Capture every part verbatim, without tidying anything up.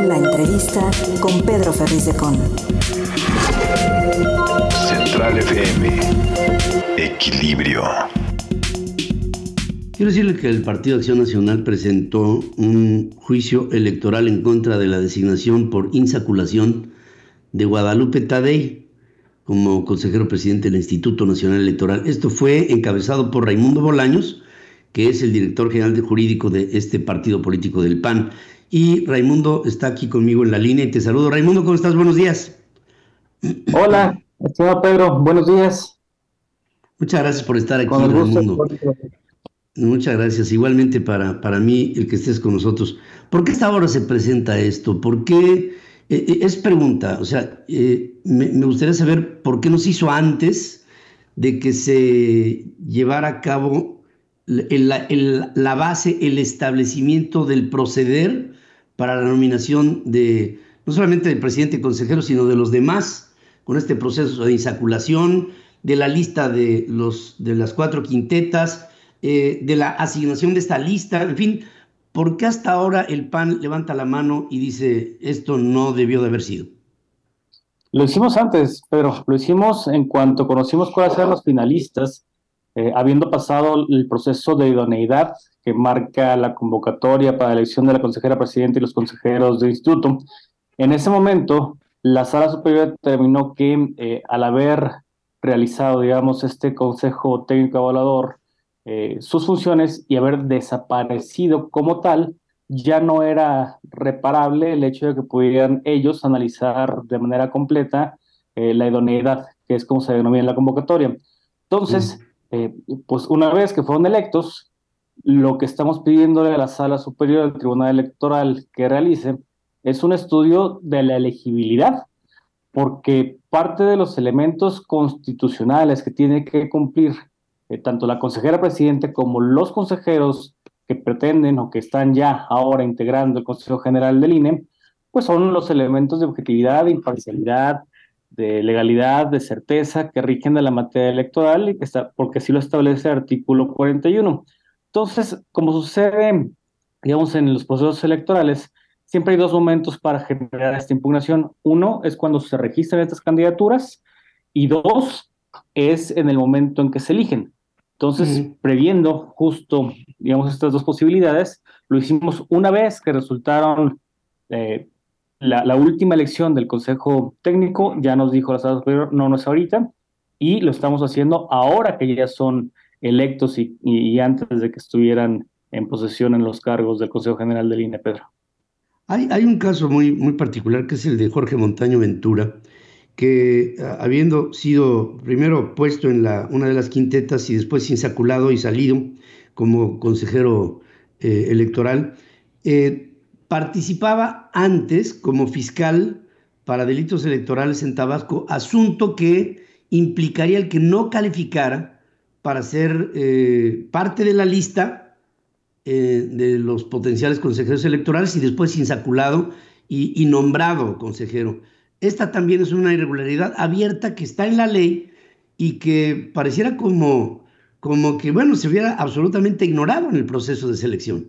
La entrevista con Pedro Ferriz de Con. Central F M. Equilibrio. Quiero decirle que el Partido Acción Nacional presentó un juicio electoral en contra de la designación por insaculación de Guadalupe Tadei como consejero presidente del Instituto Nacional Electoral. Esto fue encabezado por Raimundo Bolaños, que es el director general de jurídico de este partido político del P A N. Y Raimundo está aquí conmigo en la línea y te saludo. Raimundo, ¿cómo estás? Buenos días. Hola, estimado Pedro, buenos días. Muchas gracias por estar aquí, Con el gusto, Raimundo. Muchas gracias. Igualmente para, para mí el que estés con nosotros. ¿Por qué hasta ahora se presenta esto? ¿Por qué? Eh, es pregunta, o sea, eh, me, me gustaría saber por qué no se hizo antes de que se llevara a cabo el, el, la base, el establecimiento del proceder para la nominación de, no solamente del presidente y consejero, sino de los demás, con este proceso de insaculación, de la lista de, los, de las cuatro quintetas, eh, de la asignación de esta lista, en fin. ¿Por qué hasta ahora el P A N levanta la mano y dice esto no debió de haber sido? Lo hicimos antes, pero lo hicimos en cuanto conocimos cuáles eran los finalistas, eh, habiendo pasado el proceso de idoneidad que marca la convocatoria para la elección de la consejera presidenta y los consejeros del instituto. En ese momento, la Sala Superior determinó que eh, al haber realizado, digamos, este Consejo Técnico Evaluador, Eh, sus funciones y haber desaparecido como tal, ya no era reparable el hecho de que pudieran ellos analizar de manera completa eh, la idoneidad, que es como se denomina en la convocatoria. Entonces, eh, pues una vez que fueron electos, lo que estamos pidiéndole a la Sala Superior del Tribunal Electoral que realice es un estudio de la elegibilidad, porque parte de los elementos constitucionales que tiene que cumplir Eh, tanto la consejera presidente como los consejeros que pretenden o que están ya ahora integrando el Consejo General del I N E, pues son los elementos de objetividad, de imparcialidad, de legalidad, de certeza que rigen de la materia electoral, y que está, porque así lo establece el artículo cuarenta y uno. Entonces, como sucede, digamos, en los procesos electorales, siempre hay dos momentos para generar esta impugnación. Uno es cuando se registran estas candidaturas, y dos es en el momento en que se eligen. Entonces, uh-huh. previendo justo, digamos, estas dos posibilidades, lo hicimos una vez que resultaron eh, la, la última elección del Consejo Técnico, ya nos dijo la Sala Superior, no, no es ahorita, y lo estamos haciendo ahora que ya son electos y, y, y antes de que estuvieran en posesión en los cargos del Consejo General del I N E, Pedro. Hay, hay un caso muy, muy particular que es el de Jorge Montaño Ventura, que habiendo sido primero puesto en la, una de las quintetas y después insaculado y salido como consejero eh, electoral, eh, participaba antes como fiscal para delitos electorales en Tabasco, asunto que implicaría el que no calificara para ser eh, parte de la lista eh, de los potenciales consejeros electorales y después insaculado y, y nombrado consejero. Esta también es una irregularidad abierta que está en la ley y que pareciera como, como que, bueno, se hubiera absolutamente ignorado en el proceso de selección.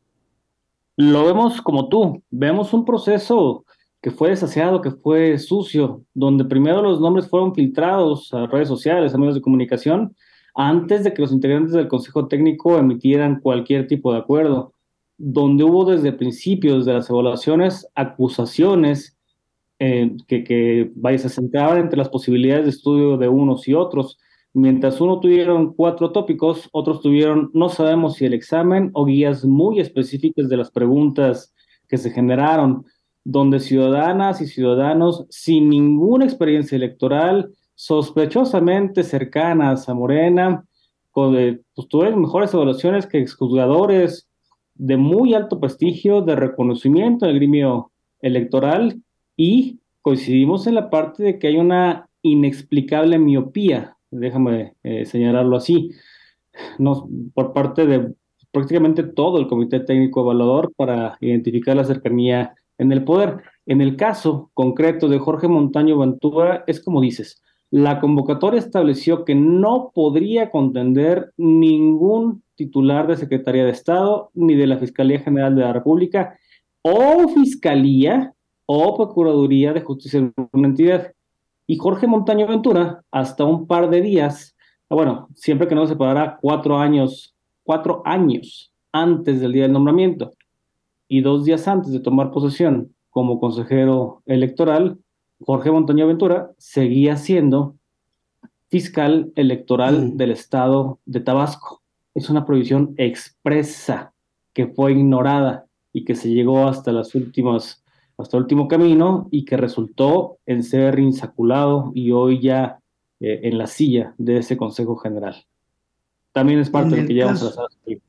Lo vemos como tú, vemos un proceso que fue desaseado, que fue sucio, donde primero los nombres fueron filtrados a redes sociales, a medios de comunicación, antes de que los integrantes del Consejo Técnico emitieran cualquier tipo de acuerdo, donde hubo desde el principio, desde las evaluaciones, acusaciones, Eh, que, que vaya, se centraban entre las posibilidades de estudio de unos y otros. Mientras uno tuvieron cuatro tópicos, otros tuvieron no sabemos si el examen o guías muy específicas de las preguntas que se generaron, donde ciudadanas y ciudadanos sin ninguna experiencia electoral, sospechosamente cercanas a Morena, con, eh, pues tuvieron mejores evaluaciones que exjuzgadores de muy alto prestigio, de reconocimiento del gremio electoral. Y coincidimos en la parte de que hay una inexplicable miopía, déjame eh, señalarlo así, no, por parte de prácticamente todo el Comité Técnico Evaluador para identificar la cercanía en el poder. En el caso concreto de Jorge Montaño Ventura, es como dices, la convocatoria estableció que no podría contender ningún titular de Secretaría de Estado ni de la Fiscalía General de la República, o Fiscalía o Procuraduría de Justicia de una entidad. Y Jorge Montaño Ventura, hasta un par de días, bueno, siempre que no se separará cuatro años, cuatro años antes del día del nombramiento y dos días antes de tomar posesión como consejero electoral, Jorge Montaño Ventura seguía siendo fiscal electoral Mm. del estado de Tabasco. Es una prohibición expresa que fue ignorada y que se llegó hasta las últimas, hasta el último camino y que resultó en ser insaculado y hoy ya eh, en la silla de ese Consejo General. También es parte En de lo que el llevamos a la caso, sala superior.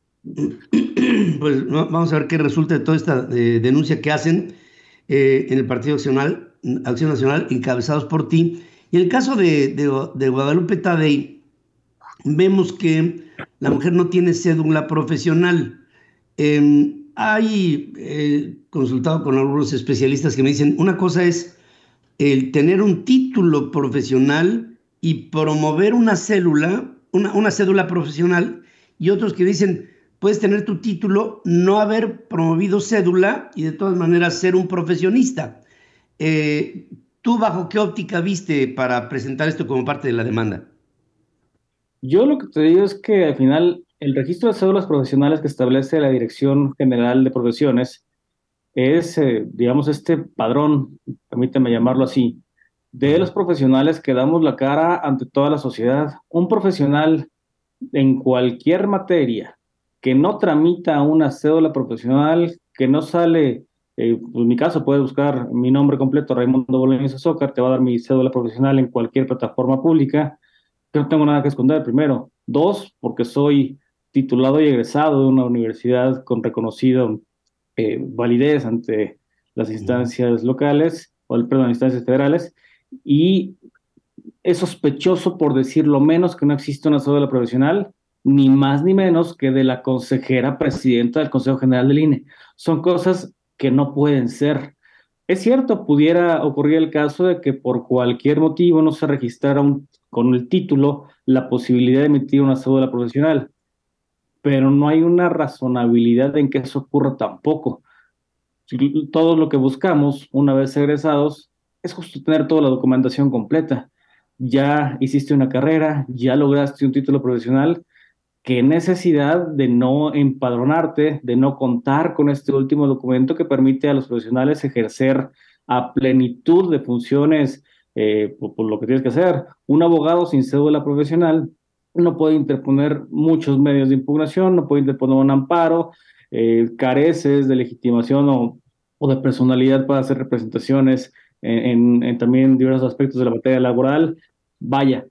pues va- vamos a ver qué resulta de toda esta eh, denuncia que hacen eh, en el Partido Accional- Acción Nacional, encabezados por ti. Y en el caso de, de, de Guadalupe Tadei, vemos que la mujer no tiene cédula profesional. Eh, hay eh, consultado con algunos especialistas que me dicen, una cosa es el tener un título profesional y promover una célula, una, una cédula profesional, y otros que dicen, puedes tener tu título, no haber promovido cédula y de todas maneras ser un profesionista. Eh, ¿Tú bajo qué óptica viste para presentar esto como parte de la demanda? Yo lo que te digo es que al final el registro de cédulas profesionales que establece la Dirección General de Profesiones es, eh, digamos, este padrón, permíteme llamarlo así, de los Ajá. profesionales que damos la cara ante toda la sociedad. Un profesional en cualquier materia que no tramita una cédula profesional, que no sale, eh, pues en mi caso puedes buscar mi nombre completo, Raimundo Bolaños Azócar, te va a dar mi cédula profesional en cualquier plataforma pública, que no tengo nada que esconder, primero. Dos, porque soy titulado y egresado de una universidad con reconocido eh, validez ante las Ujú. instancias locales, o perdón, instancias federales, y es sospechoso, por decirlo menos, que no existe una cédula profesional, ni más ni menos que de la consejera presidenta del Consejo General del I N E. Son cosas que no pueden ser. Es cierto, pudiera ocurrir el caso de que por cualquier motivo no se registrara un, con el título la posibilidad de emitir una cédula profesional, pero no hay una razonabilidad en que eso ocurra tampoco. Todo lo que buscamos una vez egresados es justo tener toda la documentación completa. Ya hiciste una carrera, ya lograste un título profesional, qué necesidad de no empadronarte, de no contar con este último documento que permite a los profesionales ejercer a plenitud de funciones eh, por, por lo que tienes que hacer. Un abogado sin cédula profesional no puede interponer muchos medios de impugnación, no puede interponer un amparo, eh, careces de legitimación o, o de personalidad para hacer representaciones en, en, en también diversos aspectos de la materia laboral. Vaya,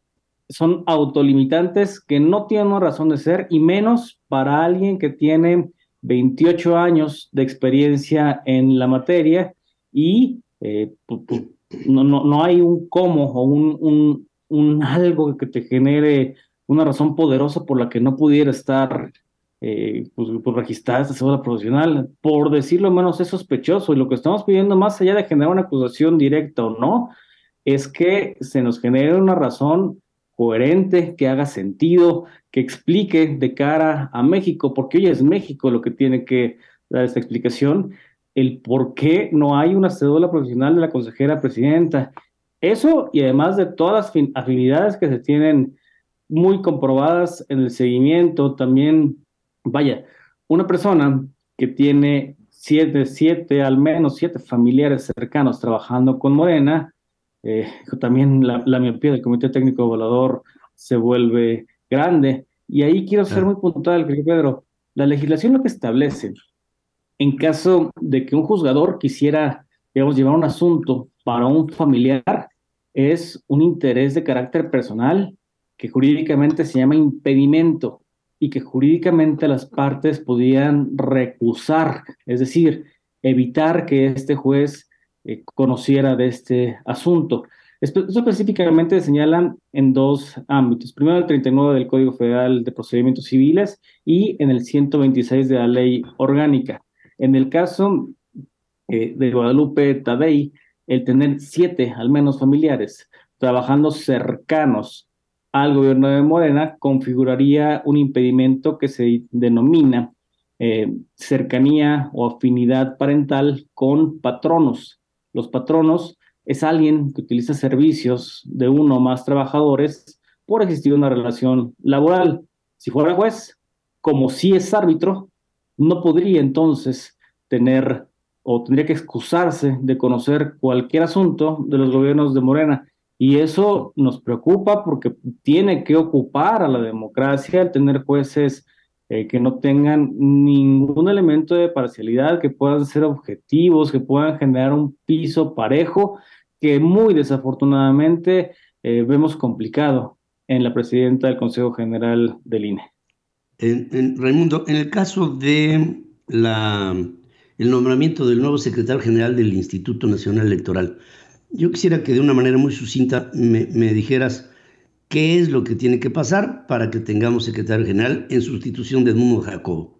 son autolimitantes que no tienen una razón de ser y menos para alguien que tiene veintiocho años de experiencia en la materia y eh, pu- pu- no, no, no hay un cómo o un, un, un algo que te genere una razón poderosa por la que no pudiera estar eh, pues, pues registrada esta cédula profesional. Por decirlo menos, es sospechoso y lo que estamos pidiendo, más allá de generar una acusación directa o no, es que se nos genere una razón coherente, que haga sentido, que explique de cara a México, porque hoy es México lo que tiene que dar esta explicación, el por qué no hay una cédula profesional de la consejera presidenta. Eso y además de todas las fin- afinidades que se tienen muy comprobadas en el seguimiento, también, vaya, una persona que tiene siete, siete, al menos siete familiares cercanos trabajando con Morena, eh, también la, la miopía del Comité Técnico Evaluador se vuelve grande. Y ahí quiero ser muy Claro. puntual, querido Pedro. La legislación lo que establece, en caso de que un juzgador quisiera, digamos, llevar un asunto para un familiar, es un interés de carácter personal que jurídicamente se llama impedimento y que jurídicamente las partes podían recusar, es decir, evitar que este juez eh, conociera de este asunto. Esto específicamente señalan en dos ámbitos. Primero, el treinta y nueve del Código Federal de Procedimientos Civiles y en el ciento veintiséis de la Ley Orgánica. En el caso eh, de Guadalupe Tadei, el tener siete, al menos familiares, trabajando cercanos al gobierno de Morena, configuraría un impedimento que se denomina eh, cercanía o afinidad parental con patronos. Los patronos es alguien que utiliza servicios de uno o más trabajadores por existir una relación laboral. Si fuera juez, como si es árbitro, no podría entonces tener o tendría que excusarse de conocer cualquier asunto de los gobiernos de Morena. Y eso nos preocupa porque tiene que ocupar a la democracia el tener jueces eh, que no tengan ningún elemento de parcialidad, que puedan ser objetivos, que puedan generar un piso parejo, que muy desafortunadamente eh, vemos complicado en la presidenta del Consejo General del I N E. En, en, Raimundo, en el caso de la, el nombramiento del nuevo secretario general del Instituto Nacional Electoral, yo quisiera que de una manera muy sucinta me, me dijeras qué es lo que tiene que pasar para que tengamos secretario general en sustitución de Edmundo Jacobo.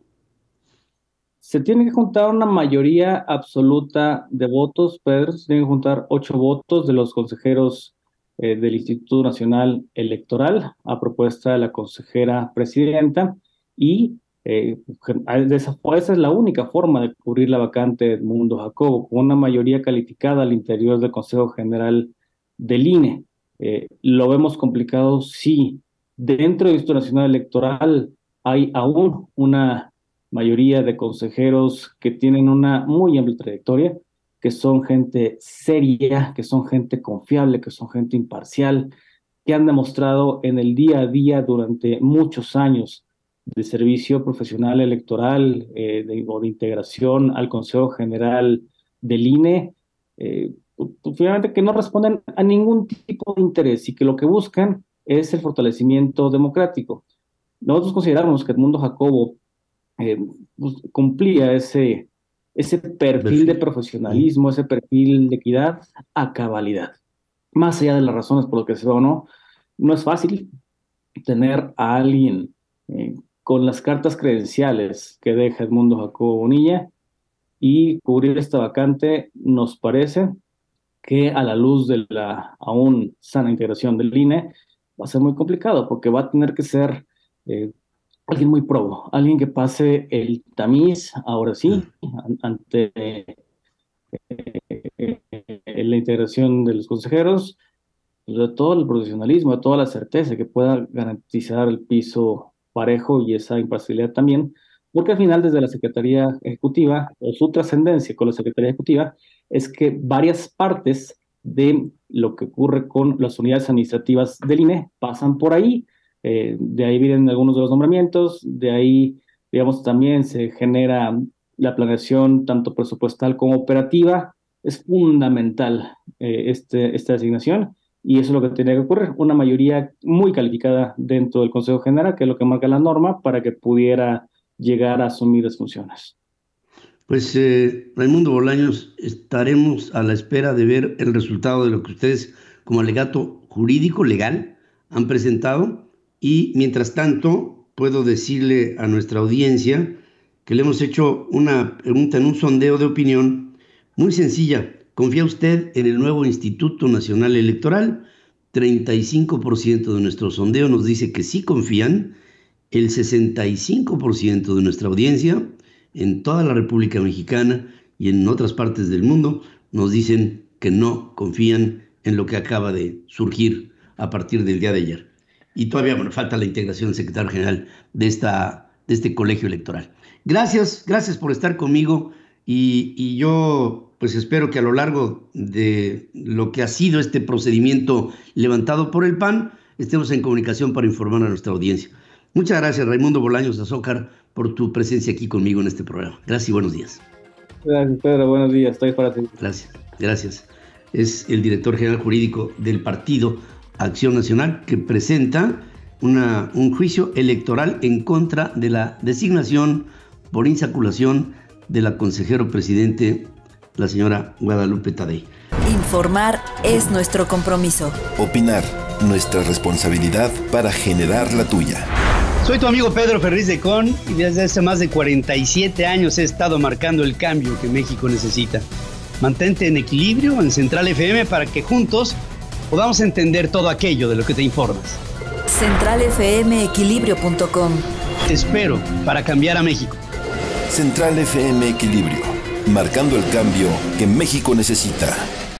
Se tiene que juntar una mayoría absoluta de votos, Pedro. Se tienen que juntar ocho votos de los consejeros eh, del Instituto Nacional Electoral a propuesta de la consejera presidenta, y eh, de esa, esa es la única forma de cubrir la vacante de Edmundo Jacobo, con una mayoría calificada al interior del Consejo General del I N E. Eh, lo vemos complicado si dentro del Instituto Nacional Electoral hay aún una mayoría de consejeros que tienen una muy amplia trayectoria, que son gente seria, que son gente confiable, que son gente imparcial, que han demostrado en el día a día durante muchos años de servicio profesional electoral eh, de, o de integración al Consejo General del I N E, eh, finalmente que no responden a ningún tipo de interés y que lo que buscan es el fortalecimiento democrático. Nosotros consideramos que Edmundo Jacobo eh, pues, cumplía ese, ese perfil de profesionalismo, ese perfil de equidad a cabalidad. Más allá de las razones por las que se va o no, no es fácil tener a alguien eh, con las cartas credenciales que deja Edmundo Jacobo Bonilla, y cubrir esta vacante nos parece que a la luz de la aún sana integración del I N E va a ser muy complicado, porque va a tener que ser eh, alguien muy probo, alguien que pase el tamiz, ahora sí, an ante eh, eh, la integración de los consejeros, de todo el profesionalismo, de toda la certeza, que pueda garantizar el piso parejo y esa imparcialidad también, porque al final desde la Secretaría Ejecutiva, o su trascendencia con la Secretaría Ejecutiva, es que varias partes de lo que ocurre con las unidades administrativas del I N E pasan por ahí. Eh, de ahí vienen algunos de los nombramientos, de ahí, digamos, también se genera la planeación tanto presupuestal como operativa. Es fundamental eh, este, esta designación, y eso es lo que tiene que ocurrir, una mayoría muy calificada dentro del Consejo General, que es lo que marca la norma, para que pudiera llegar a asumir las funciones. Pues, eh, Raimundo Bolaños, estaremos a la espera de ver el resultado de lo que ustedes como alegato jurídico legal han presentado, y mientras tanto puedo decirle a nuestra audiencia que le hemos hecho una pregunta en un sondeo de opinión muy sencilla. ¿Confía usted en el nuevo Instituto Nacional Electoral? treinta y cinco por ciento de nuestro sondeo nos dice que sí confían. El sesenta y cinco por ciento de nuestra audiencia en toda la República Mexicana y en otras partes del mundo nos dicen que no confían en lo que acaba de surgir a partir del día de ayer. Y todavía, bueno, falta la integración del secretario general de, esta, de este colegio electoral. Gracias, gracias por estar conmigo, y, y yo pues espero que a lo largo de lo que ha sido este procedimiento levantado por el P A N estemos en comunicación para informar a nuestra audiencia. Muchas gracias, Raimundo Bolaños Azócar, por tu presencia aquí conmigo en este programa. Gracias y buenos días. Gracias, Pedro. Buenos días. Estoy para ti. Gracias, gracias. Es el director general jurídico del Partido Acción Nacional, que presenta una, un juicio electoral en contra de la designación por insaculación de la consejero presidente, la señora Guadalupe Tadei. Informar es nuestro compromiso. Opinar, nuestra responsabilidad para generar la tuya. Soy tu amigo Pedro Ferriz de Con, y desde hace más de cuarenta y siete años he estado marcando el cambio que México necesita. Mantente en equilibrio en Central F M para que juntos podamos entender todo aquello de lo que te informas. central f m equilibrio punto com. Te espero para cambiar a México. Central F M Equilibrio, marcando el cambio que México necesita.